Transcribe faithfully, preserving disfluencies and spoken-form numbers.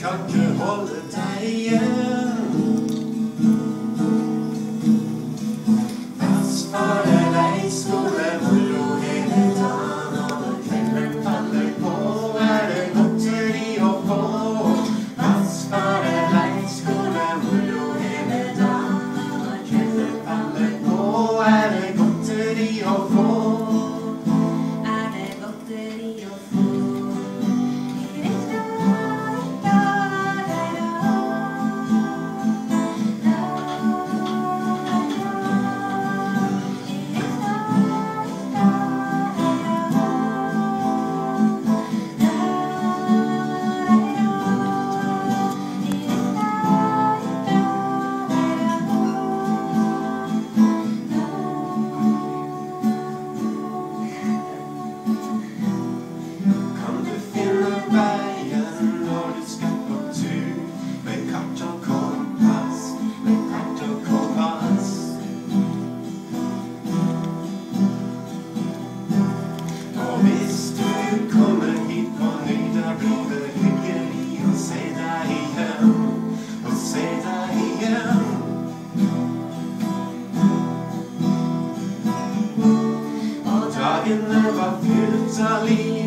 kan ikke holde deg igjen. Pass for deg, leirskole, moro hele dagen. Og når kvelden faller på, er det godteri å få. Pass for deg, leirskole, moro hele dagen. Og når kvelden faller på, er det godteri å få. Er det godteri å få? Dagene var fylt av liv.